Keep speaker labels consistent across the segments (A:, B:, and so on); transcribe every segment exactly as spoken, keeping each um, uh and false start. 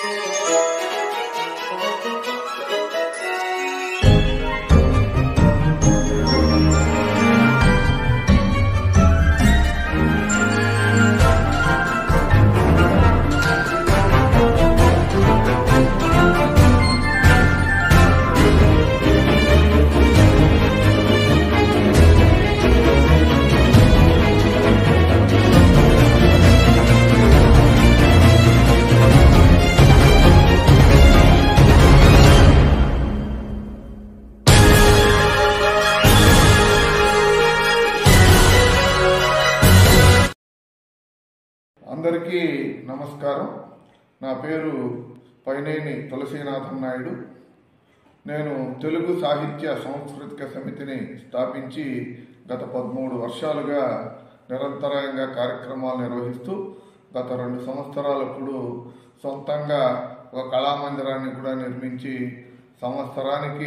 A: అందరికీ నమస్కారం. నా పేరు పైనేని తులసీనాథం నాయుడు. నేను తెలుగు సాహిత్య సాంస్కృతిక సమితిని స్థాపించి గత పదమూడు వర్షాలుగా నిరంతరంగా కార్యక్రమాలు నిర్వహిస్తూ గత రెండు సంవత్సరాలప్పుడు సొంతంగా ఒక కళామందిరాన్ని కూడా నిర్మించి సంవత్సరానికి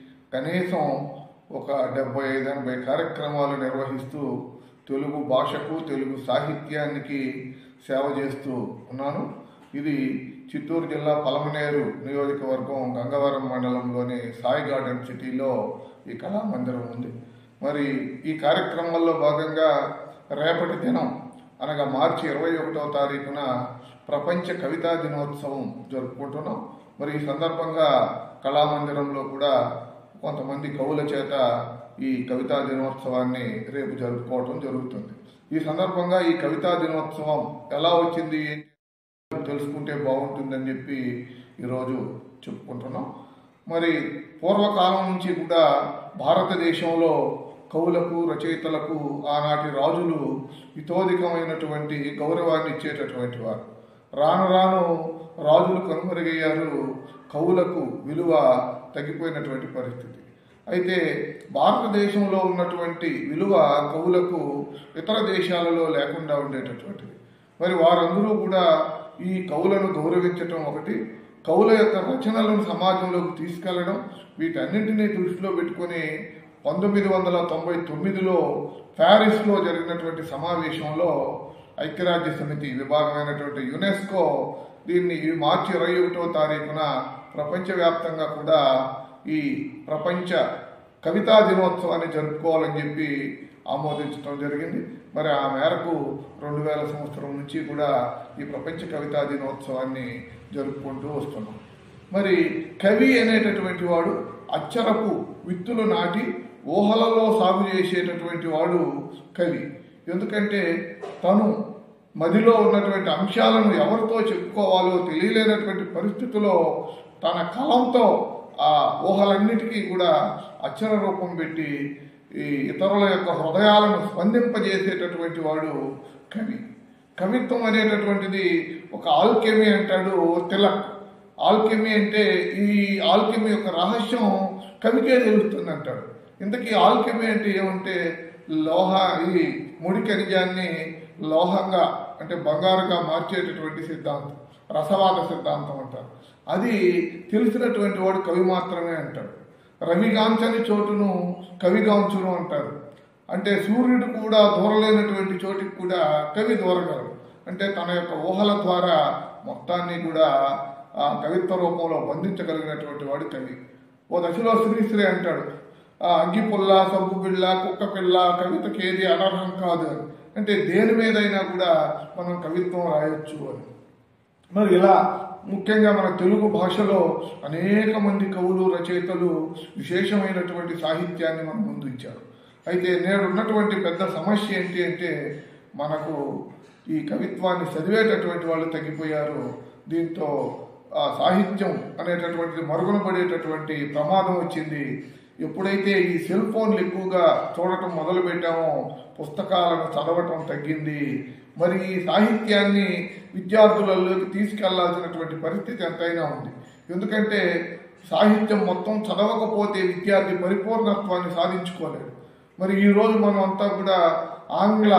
A: కనీసం ఒక డెబ్బై ఐదు ఎనభై కార్యక్రమాలు నిర్వహిస్తూ తెలుగు భాషకు తెలుగు సాహిత్యానికి సేవ చేస్తూ ఉన్నాను. ఇది చిత్తూరు జిల్లా పలమనేరు నియోజకవర్గం గంగవరం మండలంలోని సాయి గార్డెన్ సిటీలో ఈ కళామందిరం ఉంది. మరి ఈ కార్యక్రమాల్లో భాగంగా రేపటి దినం అనగా మార్చి ఇరవై ఒకటవ తారీఖున ప్రపంచ కవితా దినోత్సవం జరుపుకుంటున్నాం. మరి ఈ సందర్భంగా కళామందిరంలో కూడా కొంతమంది కవుల చేత ఈ కవితా దినోత్సవాన్ని రేపు జరుపుకోవటం జరుగుతుంది. ఈ సందర్భంగా ఈ కవితా దినోత్సవం ఎలా వచ్చింది తెలుసుకుంటే బాగుంటుందని చెప్పి ఈరోజు చెప్పుకుంటున్నాం. మరి పూర్వకాలం నుంచి కూడా భారతదేశంలో కవులకు రచయితలకు ఆనాటి రాజులు ఇతోధికమైనటువంటి గౌరవాన్ని ఇచ్చేటటువంటి వారు. రాను రాను రాజులు కనుమరుగయ్యారు, కవులకు విలువ తగ్గిపోయినటువంటి పరిస్థితి. అయితే భారతదేశంలో ఉన్నటువంటి విలువ కవులకు ఇతర దేశాలలో లేకుండా ఉండేటటువంటిది. మరి వారందరూ కూడా ఈ కవులను గౌరవించటం ఒకటి, కవుల యొక్క రచనలను సమాజంలోకి తీసుకెళ్లడం, వీటన్నింటినీ దృష్టిలో పెట్టుకుని పంతొమ్మిది వందల తొంభై తొమ్మిదిలో ప్యారిస్లో జరిగినటువంటి సమావేశంలో ఐక్యరాజ్య సమితి విభాగమైనటువంటి యునెస్కో దీన్ని మార్చి ఇరవై ఒకటో తారీఖున ప్రపంచవ్యాప్తంగా కూడా ఈ ప్రపంచ కవితా దినోత్సవాన్ని జరుపుకోవాలని చెప్పి ఆమోదించడం జరిగింది. మరి ఆ మేరకు రెండు వేల సంవత్సరం నుంచి కూడా ఈ ప్రపంచ కవితా దినోత్సవాన్ని జరుపుకుంటూ వస్తున్నాం. మరి కవి అనేటటువంటి వాడు అచ్చరపు విత్తులు నాటి ఊహలలో సాగు చేసేటటువంటి వాడు కవి. ఎందుకంటే తను మదిలో ఉన్నటువంటి అంశాలను ఎవరితో చెప్పుకోవాలో తెలియలేనటువంటి పరిస్థితిలో తన కలంతో ఆ ఊహలన్నిటికీ కూడా అక్షర రూపం పెట్టి ఈ ఇతరుల యొక్క హృదయాలను స్పందింపజేసేటటువంటి వాడు కవి. కవిత్వం అనేటటువంటిది ఒక ఆల్కెమీ అంటాడు తిలక్. ఆల్కెమీ అంటే ఈ ఆల్కెమీ యొక్క రహస్యం కవికే తెలుస్తుంది అంటాడు. ఇంతకీ ఆల్కెమీ అంటే ఏమంటే లోహ ఈ ముడి ఖనిజాన్ని లోహంగా అంటే బంగారుగా మార్చేటటువంటి సిద్ధాంతం, రసవాద సిద్ధాంతం అంటారు. అది తెలిసినటువంటి వాడు కవి మాత్రమే అంటాడు. రవిగాంచని చోటును కవిగాంచును అంటారు. అంటే సూర్యుడు కూడా దూరలేనటువంటి చోటికి కూడా కవి దూరగలడు. అంటే తన యొక్క ఊహల ద్వారా మొత్తాన్ని కూడా ఆ కవిత్వ రూపంలో బంధించగలిగినటువంటి వాడు కవి. ఓ దశలో శ్రీశ్రీ అంటాడు, అగ్గి పుల్ల సబ్బు పిల్ల కుక్క పిల్ల కవితకేది అనర్హం కాదు అని. అంటే దేని మీదైనా కూడా మనం కవిత్వం రాయొచ్చు అని. మరి ఇలా ముఖ్యంగా మన తెలుగు భాషలో అనేక మంది కవులు రచయితలు విశేషమైనటువంటి సాహిత్యాన్ని మన ముందు ఇచ్చారు. అయితే నేడు ఉన్నటువంటి పెద్ద సమస్య ఏంటి అంటే మనకు ఈ కవిత్వాన్ని చదివేటటువంటి వాళ్ళు తగ్గిపోయారు. దీంతో ఆ సాహిత్యం అనేటటువంటిది మరుగున పడేటటువంటి ప్రమాదం వచ్చింది. ఎప్పుడైతే ఈ సెల్ ఫోన్లు ఎక్కువగా చూడటం మొదలు పెట్టామో పుస్తకాలను చదవటం తగ్గింది. మరి ఈ సాహిత్యాన్ని విద్యార్థులలోకి తీసుకెళ్లాల్సినటువంటి పరిస్థితి ఎంతైనా ఉంది. ఎందుకంటే సాహిత్యం మొత్తం చదవకపోతే విద్యార్థి పరిపూర్ణత్వాన్ని సాధించుకోలేడు. మరి ఈరోజు మనం అంతా కూడా ఆంగ్ల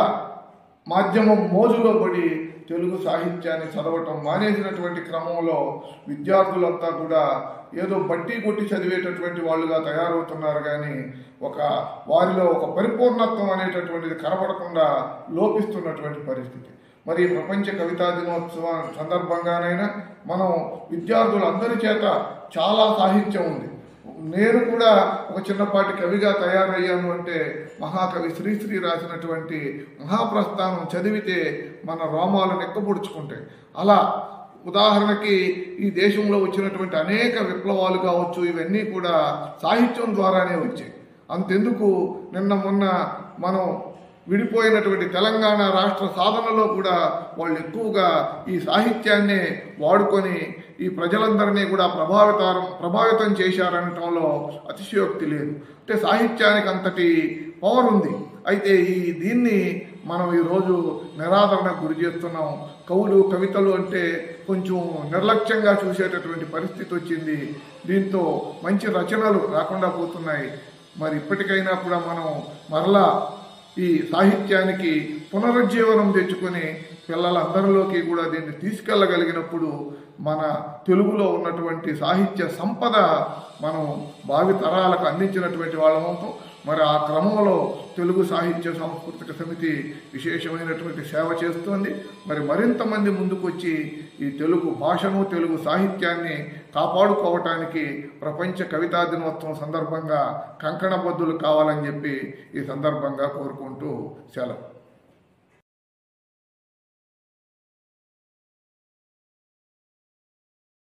A: మాధ్యమం మోజులో పడి తెలుగు సాహిత్యాన్ని చదవటం మానేసినటువంటి క్రమంలో విద్యార్థులంతా కూడా ఏదో బట్టి కొట్టి చదివేటటువంటి వాళ్ళుగా తయారవుతున్నారు. కానీ ఒక వారిలో ఒక పరిపూర్ణత్వం అనేటటువంటిది కనబడకుండా లోపిస్తున్నటువంటి పరిస్థితి. మరి ప్రపంచ కవితా దినోత్సవం సందర్భంగానైనా మనం విద్యార్థులందరి చేత చాలా సాహిత్యం ఉంది. నేను కూడా ఒక చిన్నపాటి కవిగా తయారయ్యాను అంటే మహాకవి శ్రీశ్రీ రాసినటువంటి మహాప్రస్థానం చదివితే మన రోమాలు నెక్కబుడుచుకుంటాయి. అలా ఉదాహరణకి ఈ దేశంలో వచ్చినటువంటి అనేక విప్లవాలు కావచ్చు, ఇవన్నీ కూడా సాహిత్యం ద్వారానే వచ్చాయి. అంతెందుకు నిన్న మొన్న మనం విడిపోయినటువంటి తెలంగాణ రాష్ట్ర సాధనలో కూడా వాళ్ళు ఎక్కువగా ఈ సాహిత్యాన్నే వాడుకొని ఈ ప్రజలందరినీ కూడా ప్రభావితం ప్రభావితం చేశారనటంలో అతిశయోక్తి లేదు. అంటే సాహిత్యానికి అంతటి పవర్ ఉంది. అయితే ఈ దీన్ని మనం ఈరోజు నిరాదరణకు గురి చేస్తున్నాం. కవులు కవితలు అంటే కొంచెం నిర్లక్ష్యంగా చూసేటటువంటి పరిస్థితి వచ్చింది. దీంతో మంచి రచనలు రాకుండా పోతున్నాయి. మరి ఇప్పటికైనా కూడా మనం మరలా ఈ సాహిత్యానికి పునరుజ్జీవనం తెచ్చుకొని పిల్లలందరిలోకి కూడా దీన్ని తీసుకెళ్ళగలిగినప్పుడు మన తెలుగులో ఉన్నటువంటి సాహిత్య సంపద మనం భావి తరాలకు అందించినటువంటి వాళ్ళమవుతాం. మరి ఆ క్రమంలో తెలుగు సాహిత్య సాంస్కృతిక సమితి విశేషమైనటువంటి సేవ చేస్తోంది. మరి మరింత మంది ముందుకు వచ్చి ఈ తెలుగు భాషను తెలుగు సాహిత్యాన్ని కాపాడుకోవటానికి ప్రపంచ కవితా దినోత్సవం సందర్భంగా కంకణబద్ధులు కావాలని చెప్పి ఈ సందర్భంగా కోరుకుంటూ సెలవు.